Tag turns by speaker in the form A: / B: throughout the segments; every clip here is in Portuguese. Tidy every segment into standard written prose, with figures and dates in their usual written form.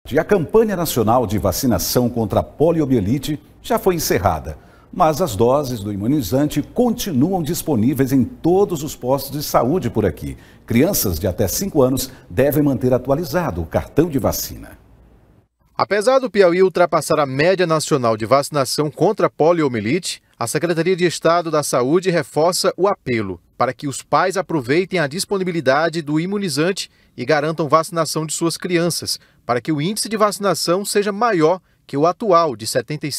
A: A campanha nacional de vacinação contra a poliomielite já foi encerrada, mas as doses do imunizante continuam disponíveis em todos os postos de saúde por aqui. Crianças de até 5 anos devem manter atualizado o cartão de vacina.
B: Apesar do Piauí ultrapassar a média nacional de vacinação contra a poliomielite, a Secretaria de Estado da Saúde reforça o apelo para que os pais aproveitem a disponibilidade do imunizante e garantam vacinação de suas crianças, para que o índice de vacinação seja maior que o atual, de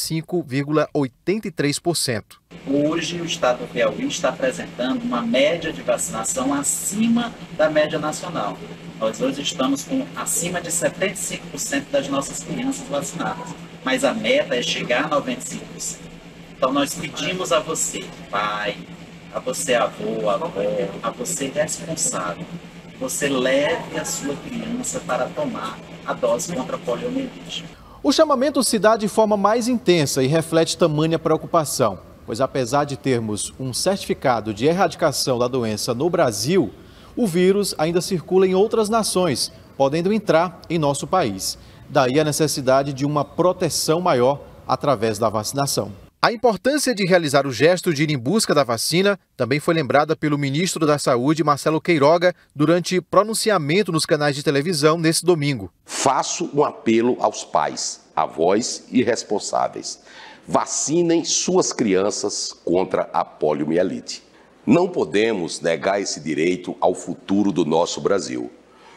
B: 75,83%.
C: Hoje, o estado do Piauí está apresentando uma média de vacinação acima da média nacional. Nós hoje estamos com acima de 75% das nossas crianças vacinadas, mas a meta é chegar a 95%. Então nós pedimos a você, pai, a você avô, avó, a você responsável, que você leve a sua criança para tomar a dose contra a poliomielite.
B: O chamamento se dá de forma mais intensa e reflete tamanha preocupação, pois apesar de termos um certificado de erradicação da doença no Brasil, o vírus ainda circula em outras nações, podendo entrar em nosso país. Daí a necessidade de uma proteção maior através da vacinação. A importância de realizar o gesto de ir em busca da vacina também foi lembrada pelo ministro da Saúde, Marcelo Queiroga, durante pronunciamento nos canais de televisão nesse domingo.
D: Faço um apelo aos pais, avós e responsáveis. Vacinem suas crianças contra a poliomielite. Não podemos negar esse direito ao futuro do nosso Brasil.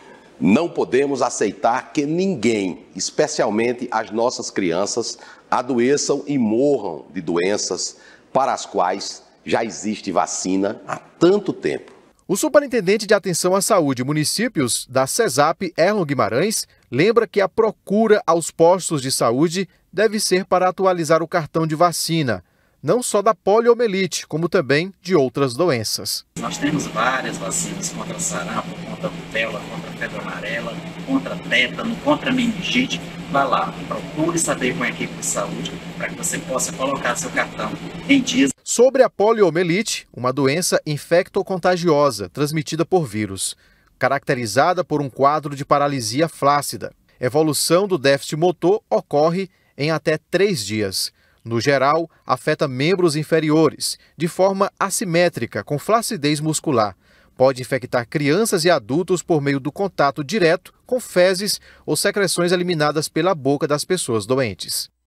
D: Não podemos aceitar que ninguém, especialmente as nossas crianças, adoeçam e morram de doenças para as quais já existe vacina há tanto tempo.
B: O superintendente de Atenção à Saúde Municípios da CESAP, Erlon Guimarães, lembra que a procura aos postos de saúde deve ser para atualizar o cartão de vacina, não só da poliomielite, como também de outras doenças.
C: Nós temos várias vacinas contra sarampo, contra rubéola, contra febre amarela, contra tétano, contra meningite. Vá lá, procure saber com a equipe de saúde para que você possa colocar seu cartão em dias.
B: Sobre a poliomielite, uma doença infectocontagiosa transmitida por vírus, caracterizada por um quadro de paralisia flácida. Evolução do déficit motor ocorre em até 3 dias. No geral, afeta membros inferiores, de forma assimétrica, com flacidez muscular. Pode infectar crianças e adultos por meio do contato direto com fezes ou secreções eliminadas pela boca das pessoas doentes.